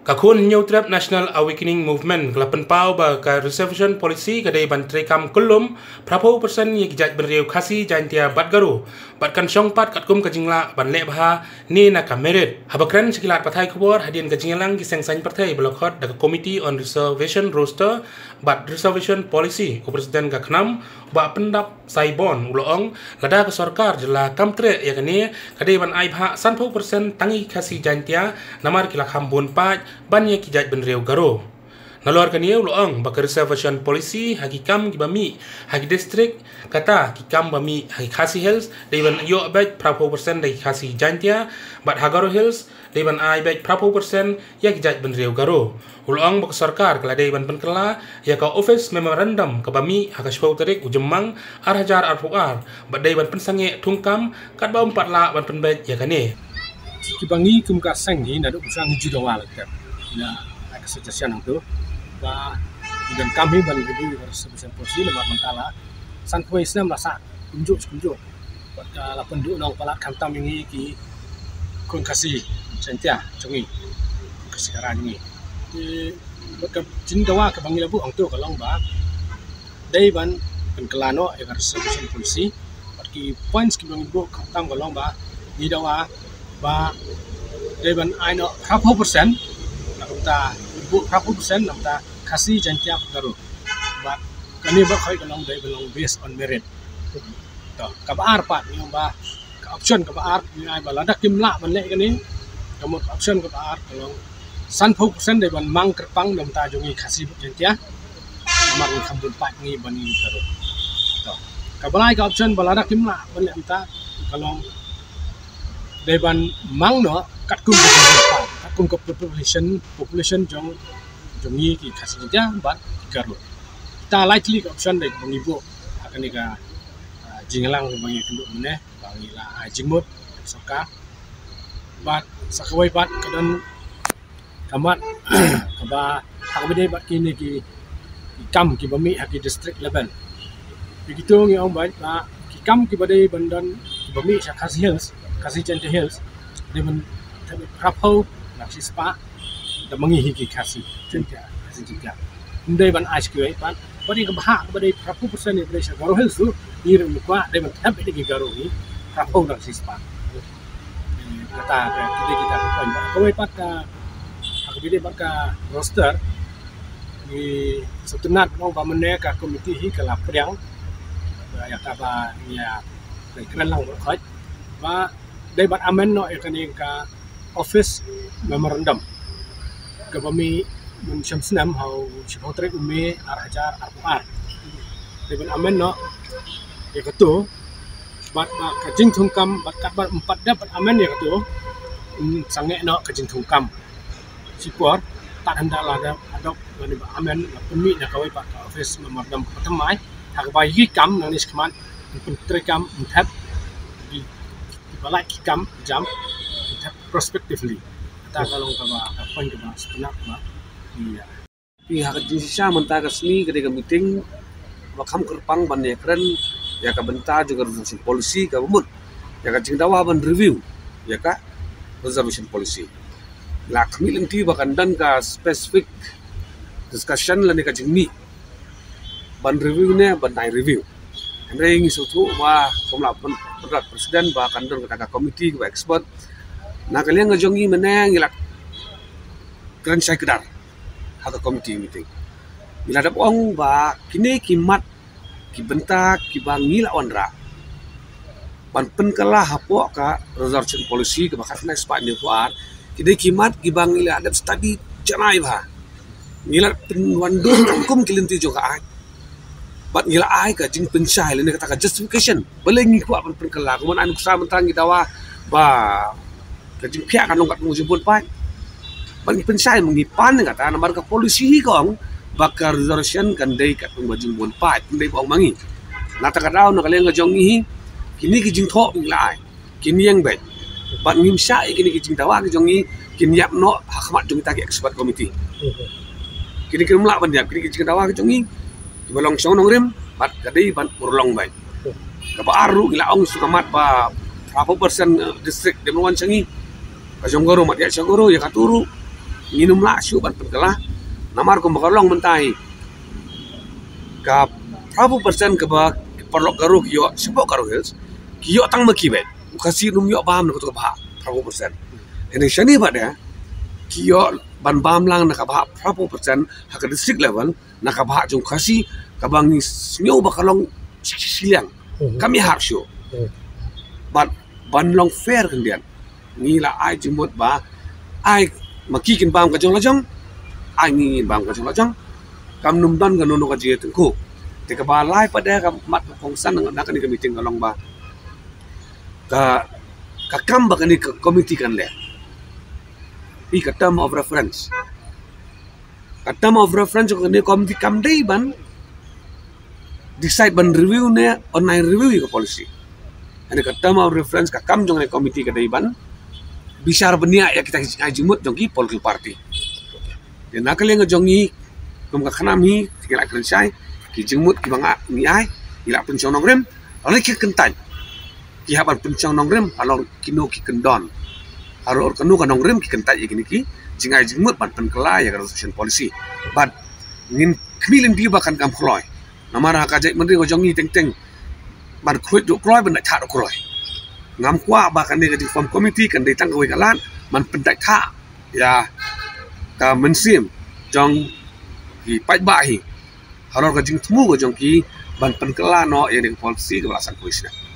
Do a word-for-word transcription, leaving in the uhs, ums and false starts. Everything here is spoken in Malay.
Kakun New Trap National Awakening Movement kelapan pau ba ka reservation policy kadai bantri kam kulum prapo persen ye kijat benriu khasi jantia batgaru batkan syongpat katkum kajingla ban le bha ni na kamerit habakran sekilat pathai khobor hadian kajinglang ki sengsang partai blokhot da committee on reservation roster bat reservation policy ko presiden ka khnam ba pendap saibon uloong lada ke sarkar jela kamtre ya kani kadai ban ai bha sanpho persen tangi khasi jantia namar kilak hambun paj ban ye kijat benriu garo nalor kani uloong ba reservation policy hakikam gibami haki district kata kikam bami haki khasi hills deban yo abet prapo persen dai khasi jantia bat hagaro hills deban ai bet prapo persen ya kijat benriu garo uloong ba sarkar kala deban penkela ya ka office memorandum ka bami hakashpau tarik ujemang arhajar arfuar bat deban pensange tungkam kat ba empat la ban penbet ya kani kibangi kumka sangi na do usang judawal ka na ka suggestion itu ba dan kami ban review reservation policy lemah mentala san kuai senam lasa unjuk unjuk pada la penduk nong palat kantam ini ki kun kasih sentia congi sekarang ini di ke jindawa ke bangi labu ang tu kalong ba dai ban penkelano ya reservation policy ki points ki bangi bu kantam kalong ba di dawa ba dai ban aino berapa persen kita bu berapa persen kita kasih jantia baru ba kami ba khoi kalong dai belong based on merit to ka ba pat ni ba ka option ka ba ni ai ba lada kimla ban le kani kamu option ka ba kalong san pho persen dai ban mang kerpang dam ta jongi kasih jantia mar ni khambun pat ni ban ni baru to ka balai ka option ba lada kimla ban le ta kalong dai ban mang no kat kum ka kat kum ka population population jong jongi ki khasi ja bat garu ta likely option dai bangi bo akan ni ka jinglang bangi kenduk mene bangi la jingmut soka bat sakawai bat kadan kamat kaba hakbede bat kini ki kam ki bami haki district level begitu ngi om bat ba ki kam ki badai bandan ki bami khasi hills khasi jante hills dia men rapau nak si spa da mangi hiki khasi jante khasi jante ndai ban ice cream ban badi ka bah badi rapau persen ni badi garo hills tu ni ru kwa dia men tap di garo ni rapau nak si spa kata kita kita poin ba koi pat ka akbide ba ka roster ni setenat nong ba mene ka komiti hi kala priang ya ka ba ya kren lang khoi ba dai bat amen no ekani ka office memorandum ka bami mun syamsnam hau sipotre umi arhajar arpuar dai bat amen no ya ketu bat ka jing thungkam bat kat bat empat dapat amen ya ketu sange no ka jing thungkam sipor tak hendaklah ada adop bani bat amen pemi na kawai pat office memorandum pertamai hak bayi kam nang ni skman pentri kam mthap balai kikam jam prospectively kita kalau kaba apa yang kaba sebenar kaba iya pihak Indonesia mentah resmi ketika meeting wakam kerpang ban keren ya ka benta juga reservation policy ka bumut ya ka jingdawa ban review ya ka reservation policy la kami lenti bakan dan ka specific discussion la ni ka jingmi ban review ne ban nai review Andai ngi suatu wah komla berat presiden bahkan don kata komiti ke expert nak kalian ngajongi menang ngilak keren saya kedar atau komiti meeting bila ada orang bah kini kimat ki bentak ki bangi lawan ra ban penkalah hapok ka reservation policy ke bakat next part ni kuat kini kimat ki bangi la ada study janai bah ngilak penwandu hukum kilinti juga bat ngila ai ka jing pensai le ne kata justification boleh ngi kuat pen penkela kuman anu sa mentang kita wa ba ka jing pia kan nong kat mu jemput pai ban ngi pensai mengi pan kata namar ka polisi kong bakar reservation kan dei kat mu jing bon pai dei bong mangi nata ka daw no kalen ga jongi kini ki jing tho ngila ai kini yang bet bat ngim sai kini ki jing tawa ki jongi kin yap no hakmat jongi ta ki expert committee kini ki mla ban yap kini ki jing tawa ki jongi balong song nong rim bat kadai ban urlong bai ka baru ila ong sukamat ba berapa persen district de melawan sangi ka jonggoro mat ya jonggoro ya katuru nginum la syu ban pengkelah namar ko makalong mentai ka prabu persen ke ba perlok garu kyo sebok garu hills kyo tang maki bet kasi num yo bam ko ba prabu persen ini shani pada kyo ban bam lang nakabha prabu persen hak district level nakabha jung kasi kabang ni snyo bakalong siliang kami hak syu ban ban long fair kendian ni la ai jumut ba ai maki kin bam ka jong la jong ai ni bam ka jong la jong kam num dan ka nono ka je tengku te ka ba lai pada ka mat kong san nak ni ka meeting ka long ba ka ka kam ba ni committee kan le i ka term of reference ka term of reference ko ni committee kam dei ban decide ban review ne online review ka policy ani ka term of reference ka kam jong ni committee ka dei ban bisyar benia ya kita ajimut jongki political party dan nakal yang jongi kum ka khanam hi kila kan sai ki jimut ki banga ni ai ila pencong nongrem ala ki kentan ki haban pencong nongrem alor kino ki kendon alor kanu ka nongrem ki kentan ya gini ki jingai jimut ban penkela ya resolution policy but ngin kmilin di bakan kam khloy namara ka jai menteri ko jongi teng teng ban khoi do khloy ban tha do khloy ngam kwa bahkan ni di form committee kan ditang kawai kalan man pendak tha ya ka mensim jong ki pai ba hi haror ka jing tmu ko jong ki ban penkela no ya ding policy ka lasan kuisna